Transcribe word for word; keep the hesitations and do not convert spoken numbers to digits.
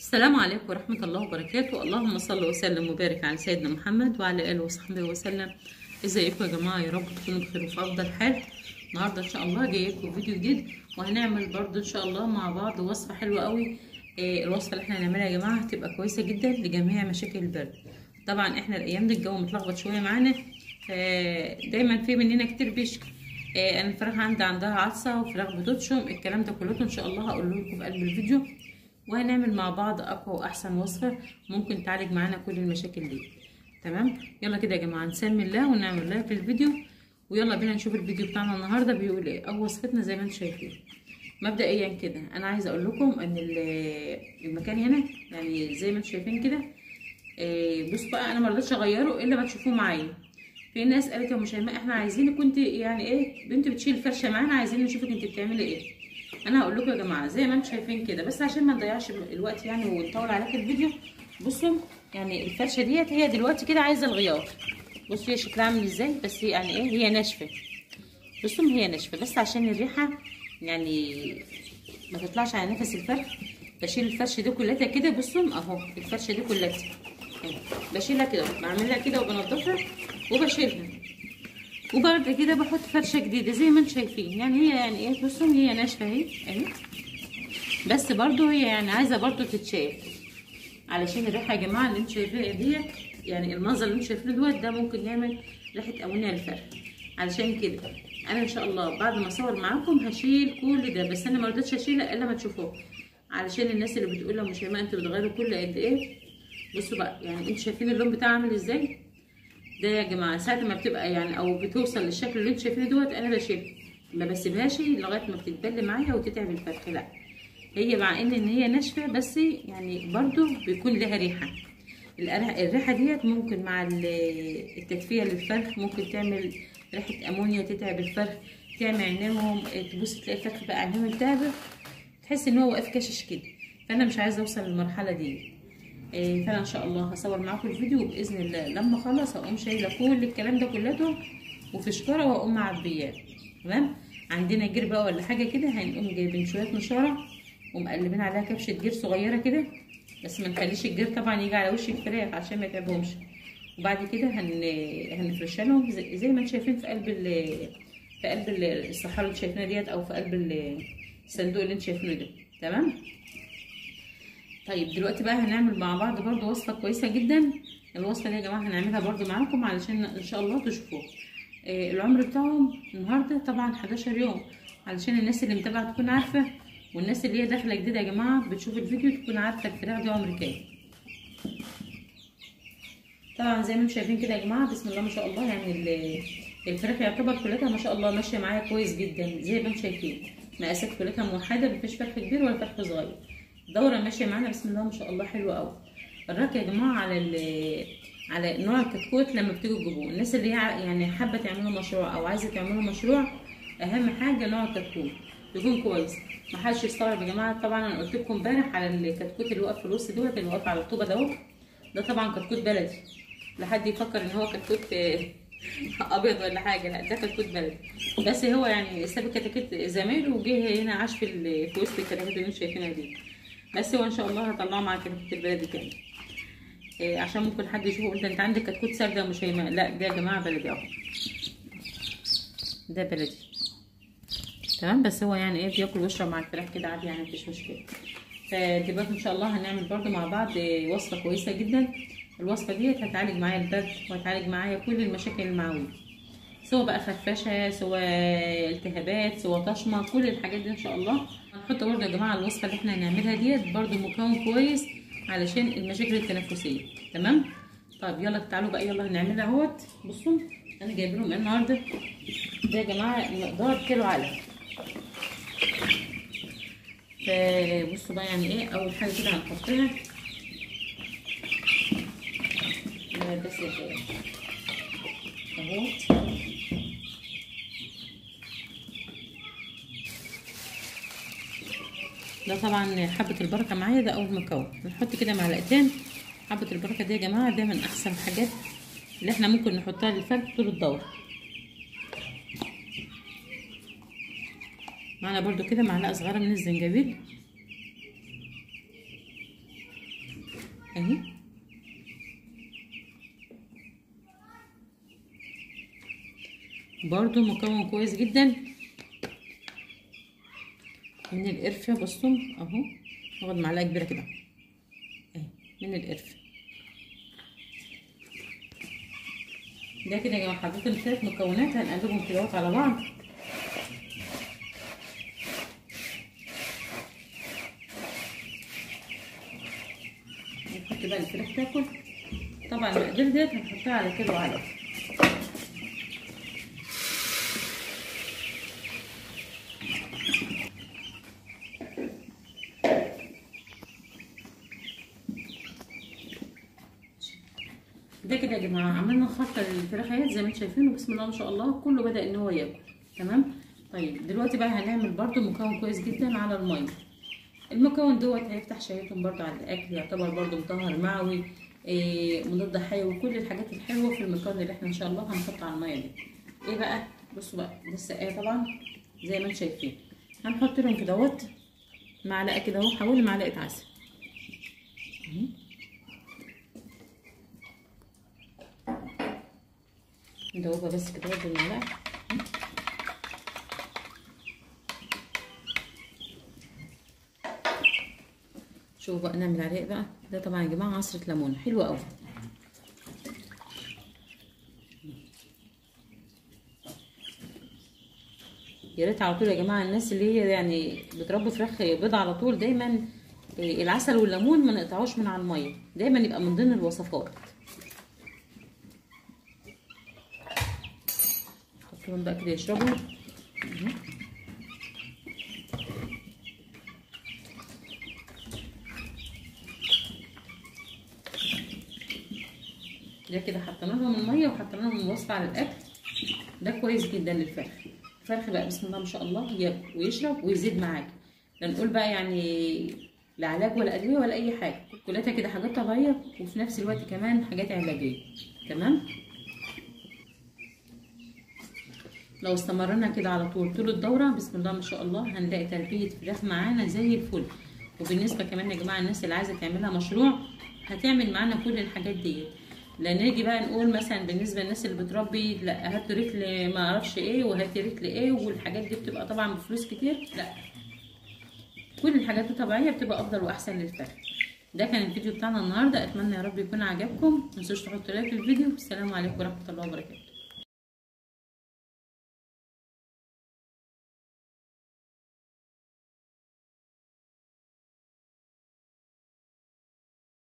السلام عليكم ورحمة الله وبركاته. اللهم صل وسلم وبارك على سيدنا محمد وعلى آله وصحبه وسلم. ازيكم يا جماعة؟ يا رب تكونوا بخير وفي أفضل حال. النهاردة إن شاء الله جاي لكم فيديو جديد، وهنعمل برضو إن شاء الله مع بعض وصفة حلوة قوي. إيه الوصفة اللي احنا هنعملها يا جماعة؟ هتبقى كويسة جدا لجميع مشاكل البرد. طبعا احنا الأيام دي الجو متلخبط شوية معانا، دايما في مننا كتير بيشكي إيه أنا الفراخ عندي عندها عطسة وفراخ بتتشم. الكلام ده كله إن شاء الله هقوله لكم في قلب الفيديو، وهنعمل مع بعض اقوى واحسن وصفه ممكن تعالج معانا كل المشاكل دي. تمام، يلا كده يا جماعه نسمي الله ونعمل لايك للفيديو، ويلا بينا نشوف الفيديو بتاعنا النهارده بيقول ايه او وصفتنا. زي ما انتم شايفين مبدئيا كده انا عايزه اقول لكم ان المكان هنا يعني زي ما انتم شايفين كده. بصوا بقى، انا ما رضيتش اغيره الا ما تشوفوه معايا. في ناس قالت يا ام شيماء احنا عايزينك كنت يعني ايه بنت بتشيل الفرشه معانا، عايزين نشوفك انت بتعملي ايه. انا هقول لكم يا جماعه زي ما انتم شايفين كده، بس عشان ما نضيعش الوقت يعني ونطول عليكم الفيديو. بصوا يعني الفرشه ديت هي دلوقتي كده عايزه الغيار. بصوا هي شكلها عامل ازاي، بس يعني ايه هي ناشفه. بصوا هي ناشفه بس عشان الريحه يعني ما تطلعش على نفس الفرخ. بشيل الفرشه دي كلها كده. بصوا اهو الفرشه دي كلها بشيلها كده، بعملها كده وبنضفها وبشيلها، وبعد كده بحط فرشه جديده زي ما انتم شايفين. يعني هي يعني ايه، بصوا هي ناشفه اهي اهي، بس برضو هي يعني عايزه برضو تتشاف علشان الريحه يا جماعه اللي انتم شايفينها ديت. يعني المنظر اللي انتم شايفينه دوت ده ممكن يعمل ريحه امونيا للفرخ. علشان كده انا ان شاء الله بعد ما اصور معاكم هشيل كل ده، بس انا ما رضيتش اشيلها الا ما تشوفوه، علشان الناس اللي بتقول لها مش انتوا بتغيروا كل قد ايه. بصوا بقى يعني انتوا شايفين اللون بتاعه عامل ازاي ده يا جماعه. ساعه ما بتبقى يعني او بتوصل للشكل اللي انتوا شايفينه دوت انا بشيلها، ما بسيبهاش لغايه ما بتتبل معايا وتتعب الفرخ. لا، هي مع ان ان هي ناشفه بس يعني برضو بيكون لها ريحه. الريحه ديت ممكن مع التدفئه للفرخ ممكن تعمل ريحه امونيا تتعب الفرخ، تعمل عينيهم تبص تلاقي الفرخ بقى عينيهم التهبه، تحس ان هو واقف كاشش كده. فانا مش عايزه اوصل للمرحله دي. فانا ان شاء الله هصور معاكم الفيديو باذن الله. لما اخلص هقوم شايله كل الكلام ده كلته وفي شكاره واقوم معبياه. تمام، عندنا جير بقى ولا حاجه كده هنقوم جايبين شويه نشاره ومقلبين عليها كبشه جير صغيره كده، بس ما نخليش الجير طبعا يجي على وش الفراخ عشان ما يتعبهمش. وبعد كده هن هنفرشها لهم زي, زي ما انتم شايفين في قلب ال... في قلب الصحاره اللي شايفينها ديت، او في قلب الصندوق اللي انتم شايفينه ده. تمام، طيب دلوقتي بقى هنعمل مع بعض برضو وصفه كويسه جدا. الوصفه دي يا جماعه هنعملها برضو معاكم علشان ان شاء الله تشوفوها. آه العمر بتاعهم النهارده طبعا حداشر يوم، علشان الناس اللي متابعه تكون عارفه، والناس اللي هي داخله جديده يا جماعه بتشوف الفيديو تكون عارفه الفراخ دي عمر كام. طبعا زي ما انتم شايفين كده يا جماعه بسم الله ما شاء الله، يعني الفراخ يعتبر كلها ما شاء الله ماشيه معايا كويس جدا. زي ما انتم شايفين مقاسات كلها موحده، مفيش فرخ كبير ولا فرخ صغير، دوره ماشيه معانا بسم الله ما شاء الله حلوه قوي. الراك يا جماعه على على نوع الكتكوت لما بتيجوا تجيبوه، الناس اللي هي يعني حابه تعملوا مشروع او عايزه تعملوا مشروع، اهم حاجه نوع الكتكوت يكون كويس. ما حدش يستغرب يا جماعه، طبعا انا قلت لكم امبارح على الكتكوت اللي واقف في الوسط دوت اللي واقف على الطوبه دوت، ده طبعا كتكوت بلدي. لحد يفكر ان هو كتكوت ابيض ولا حاجه، لا ده كتكوت بلدي. بس هو يعني ساب الكتاكيت زمايله وجه هنا عاش في في وسط الكتاكيت اللي انتم شايفينها دي. بس هو ان شاء الله هطلعه مع كتكوت البلدي تاني. إيه عشان ممكن حد يشوفه يقول ده انت عندك كتكوت سرده ومش هيما. لا ده يا جماعه بلدي اهو، ده بلدي. تمام، بس هو يعني ايه بياكل ويشرب مع الفراخ كده عادي، يعني مفيش مشكله. فدلوقتي ان شاء الله هنعمل برده مع بعض وصفه كويسه جدا. الوصفه ديت هتعالج معايا البرد وهتعالج معايا كل المشاكل المعويه، سواء بقى خرفشه سواء التهابات سواء طشمه، كل الحاجات دي ان شاء الله. هنحط برده يا جماعه الوصفه اللي احنا هنعملها ديت برده مكون كويس علشان المشاكل التنفسيه. تمام، طيب يلا تعالوا بقى يلا هنعملها اهوت. بصوا انا جايب لهم النهارده ده يا جماعه مقدار كيلو علف. فبصوا بقى يعني ايه اول حاجه كده هنحطها بس اهوت. ده طبعا حبه البركه معايا، ده اول مكون. نحط كده معلقتين حبه البركه دي يا جماعه، ده من احسن الحاجات اللي احنا ممكن نحطها للفرخ طول الدوره. معنا برده كده معلقه صغيره من الزنجبيل، اهي. برضو مكون كويس جدا من القرفة. بصوا اهو، هاخد معلقة كبيرة كده اهي من القرفة. ده كده يا جماعة حطيت الثلاث مكونات، هنقلبهم كده على بعض. نحط بقى الفراخ تاكل. طبعا المقادير ديت هنحطها على كيلو علف. ده كده يا جماعه عملنا خلطه للفراخ زي ما انتم شايفين، بسم الله ما شاء الله كله بدا ان هو ياكل. تمام. طيب دلوقتي بقى هنعمل برده مكون كويس جدا على الميه. المكون دوت هيفتح شهيتهم برده على الاكل، يعتبر برده مطهر معوي، إيه مضاد حيوي، كل الحاجات الحلوه في المكون اللي احنا ان شاء الله هنحطه على الميه دي. ايه بقى؟ بصوا بقى، ده السقايه طبعا زي ما انتم شايفين. هنحط لهم كده اهوت معلقه كده اهو، حوالي معلقه عسل. ندوبها بس كده بالمعلقه. شوفوا بقى نعمل عليه بقى. ده طبعا يا جماعه عصره ليمون حلوه قوي. يا ريت على طول يا جماعه الناس اللي هي يعني بتربي فراخ بيض على طول دايما العسل والليمون ما نقطعوش من على الميه، دايما يبقى من ضمن الوصفات. نحطهم بقى كده يشربوا. ده كده حطينا لهم الميه وحطينا لهم الوصفه على الاكل. ده كويس جدا للفرخ. الفرخ بقى بسم الله ما شاء الله ياكل ويشرب ويزيد معاك. لا نقول بقى يعني لا علاج ولا ادويه ولا اي حاجه، كلها كده حاجات طبيعيه وفي نفس الوقت كمان حاجات علاجيه. تمام. لو استمرنا كده على طول طول الدوره بسم الله ما شاء الله هنلاقي تربيه فراخ معانا زي الفل. وبالنسبه كمان يا جماعه الناس اللي عايزه تعملها مشروع هتعمل معانا كل الحاجات دي. لا نيجي بقى نقول مثلا بالنسبه للناس اللي بتربي لا هات رتل ما اعرفش ايه وهات رتل ايه، والحاجات دي بتبقى طبعا بفلوس كتير. لا، كل الحاجات الطبيعيه بتبقى افضل واحسن للفرخ. ده كان الفيديو بتاعنا النهارده، اتمنى يا رب يكون عجبكم. متنسوش تحطوا لايك للفيديو. السلام عليكم ورحمه الله وبركاته.